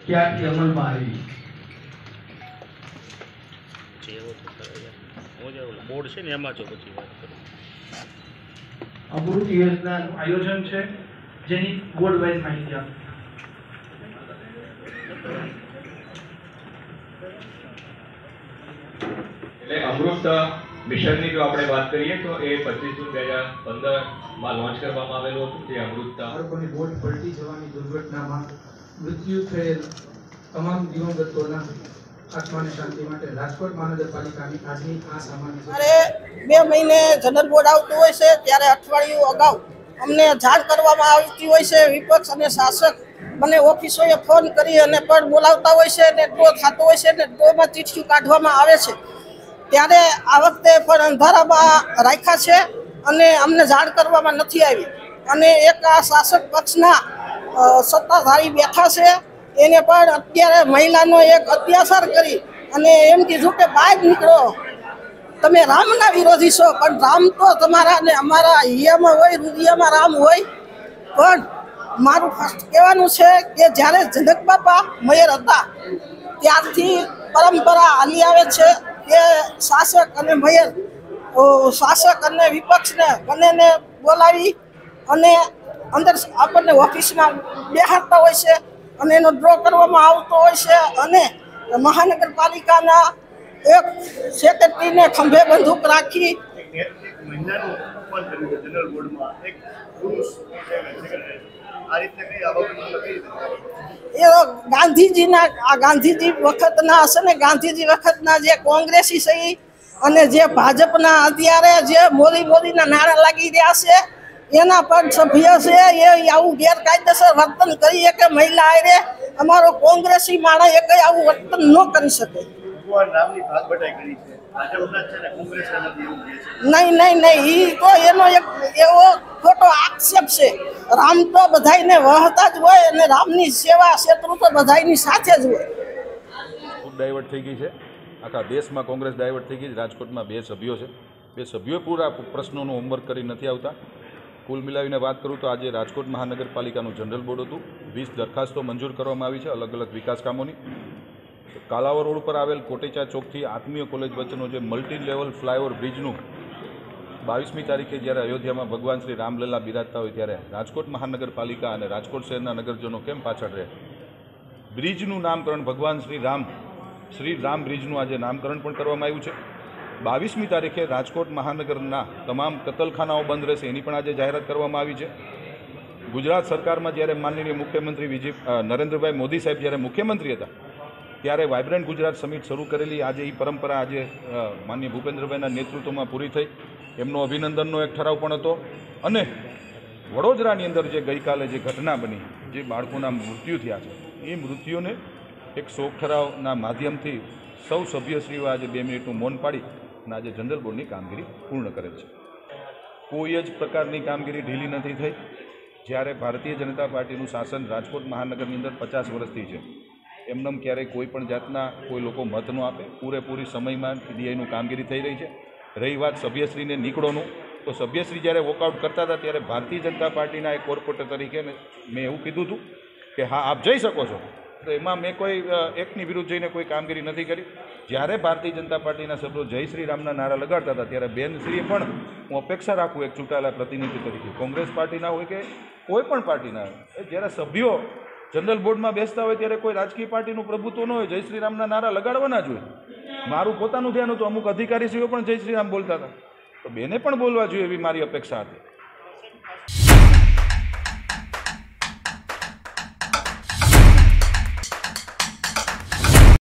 ક્યાંથી અમલમાં આવી? બોર્ડ છે ને એમાં જો પછી વાત કરો. અમૃત યોજનાનું આયોજન છે જેની બોર્ડ વાઇઝ માહિતી આપો. એટલે અમૃત મિશનની જો આપણે વાત કરીએ તો એ 25 જૂન 2015 લોન્ચ કરવામાં આવેલું હતું. જે અમૃત બાળકોની બોટ પલટી જવાની દુર્ઘટનામાં મૃત્યુ થયેલ તમામ દિવંગતોના આત્માને શાંતિ માટે રાજકોટ મહાનગરપાલિકાની આજની આ સામાન્ય અરે 2 મહિને જનરલ બોર્ડ આવતું હોય છે ત્યારે અઠવાડિયું અગાઉ અમને જાણ કરવામાં આવતી હોય છે. વિપક્ષ અને શાસક મને ઓફિસોએ ફોન કરી અને પણ બોલાવતા હોય છે અને ડ્રો થતો હોય છે અને ડ્રોમાં ચીઠિયું કાઢવામાં આવે છે. ત્યારે આ વખતે પણ અંધારામાં રાખ્યા છે અને અમને જાણ કરવામાં નથી આવી. અને એક આ શાસક પક્ષના સત્તાધારી બેઠા છે એને પણ અત્યારે મહિલાનો એક અત્યાચાર કરી અને એમ કીધું કે બહાર નીકળો, તમે રામના વિરોધી છો. પણ રામ તો તમારા ને અમારા હિયામાં હોય, હૃદયમાં રામ હોય. પણ મારું ફર્સ્ટ કહેવાનું છે કે જ્યારે જનક બાપા મયર હતા ત્યારથી પરંપરા હાલી આવે છે કે શાસક અને મયર, શાસક અને વિપક્ષને બંનેને બોલાવી અને અંદર આપણને ઓફિસમાં બેહાડતા હોય છે અને એનો ડ્રો કરવામાં આવતો હોય છે. અને મહાનગરપાલિકાના એક સેક્રેટરીને ખંભે બંદૂક રાખી મહિલાનું અપમાન કર્યું છે જનરલ બોર્ડમાં, એક પુરુષ આ રીતે કઈ આ બાબતમાં એ ગાંધીજી વખતના હશે ને, ગાંધીજી વખતના જે કોંગ્રેસી છે અને જે ભાજપના અત્યારે જે મોદીના નારા લાગી રહ્યા છે એના પણ સભ્ય છે એ આવું ગેરકાયદેસર વર્તન કરીએ કે મહિલા આરે અમારો કોંગ્રેસી માણસ એ કઈ આવું વર્તન ન કરી શકે. ભગવાન રામની ભાગબટાઈ કરી છે, ભાજપના છે ને કોંગ્રેસના નથી એવું કહે છે. નહીં, એ તો એનો એક એવો ખોટો આક્ષેપ છે. રામ તો બધાયને વહતા જ હોય અને રામની સેવા ક્ષેત્ર તો બધાયની સાથે જ હોય. ખૂબ ડાયવર્ટ થઈ ગઈ છે, આખા દેશમાં કોંગ્રેસ ડાયવર્ટ થઈ ગઈ છે. રાજકોટમાં 2 સભ્યો છે, 2 સભ્યો પૂરા પ્રશ્નોનું હોમવર્ક કરી નથી આવતા. કુલ મિલાવીને વાત કરું તો આજે રાજકોટ મહાનગરપાલિકાનું જનરલ બોર્ડ હતું. 20 દરખાસ્તો મંજૂર કરવામાં આવી છે અલગ અલગ વિકાસ કામોની. કાલાવર રોડ પર આવેલ કોટેચા ચોકથી આત્મીય કોલેજ વચ્ચેનો જે મલ્ટી લેવલ ફ્લાયઓવર બ્રિજનું 22મી તારીખે જ્યારે અયોધ્યામાં ભગવાન શ્રી રામલલ્લા બિરાજતા હોય ત્યારે રાજકોટ મહાનગરપાલિકા અને રાજકોટ શહેરના નગરજનો કેમ પાછળ રહે? બ્રિજનું નામકરણ ભગવાન શ્રી રામ બ્રિજનું આજે નામકરણ પણ કરવામાં આવ્યું છે. 22મી તારીખે રાજકોટ મહાનગરના તમામ કતલખાનાઓ બંધ રહેશે એની પણ આજે જાહેરાત કરવામાં આવી છે. ગુજરાત સરકારમાં જ્યારે માનનીય મુખ્યમંત્રી નરેન્દ્રભાઈ મોદી સાહેબ જ્યારે મુખ્યમંત્રી હતા ત્યારે વાઇબ્રન્ટ ગુજરાત સમિટ શરૂ કરેલી આજે એ પરંપરા આજે માનનીય ભૂપેન્દ્રભાઈના નેતૃત્વમાં પૂરી થઈ. એમનો અભિનંદનનો એક ઠરાવ પણ હતો. અને વડોદરાની અંદર જે ગઈકાલે જે ઘટના બની, જે બાળકોના મૃત્યુ થયા છે, એ મૃત્યુને એક શોક ઠરાવના માધ્યમથી સૌ સભ્યશ્રીઓ આજે 2 મિનિટનું મૌન પાડી અને આજે જનરલ બોર્ડની કામગીરી પૂર્ણ કરેલ છે. કોઈ જ પ્રકારની કામગીરી ઢીલી નથી થઈ. જ્યારે ભારતીય જનતા પાર્ટીનું શાસન રાજકોટ મહાનગરની અંદર 50 વર્ષથી છે, એમનેમ ક્યારેય કોઈ પણ જાતના કોઈ લોકો મત ન આપે. પૂરેપૂરી સમયમાં પીડીઆઈનું કામગીરી થઈ રહી છે. રહી વાત સભ્યશ્રીને નીકળોનું, તો સભ્યશ્રી જ્યારે વોકઆઉટ કરતા હતા ત્યારે ભારતીય જનતા પાર્ટીના એક કોર્પોરેટર તરીકે મેં એવું કીધું હતું કે હા આપ જઈ શકો છો. તો એમાં મેં કોઈ એકની વિરુદ્ધ જઈને કોઈ કામગીરી નથી કરી. જ્યારે ભારતીય જનતા પાર્ટીના સભ્યો જય શ્રી રામના નારા લગાડતા હતા ત્યારે બેનશ્રીએ પણ હું અપેક્ષા રાખું એક ચૂંટાયેલા પ્રતિનિધિ તરીકે, કોંગ્રેસ પાર્ટીના હોય કે કોઈ પણ પાર્ટીના હોય, જ્યારે સભ્યો જનરલ બોર્ડમાં બેસતા હોય ત્યારે કોઈ રાજકીય પાર્ટીનું પ્રભુત્વ ન હોય, જય શ્રી રામના નારા લગાડવાના જ હોય. મારું પોતાનું ધ્યાન હતું, અમુક અધિકારીશ્રીઓ પણ જય શ્રી રામ બોલતા હતા, તો બેને પણ બોલવા જોઈએ એવી મારી અપેક્ષા હતી.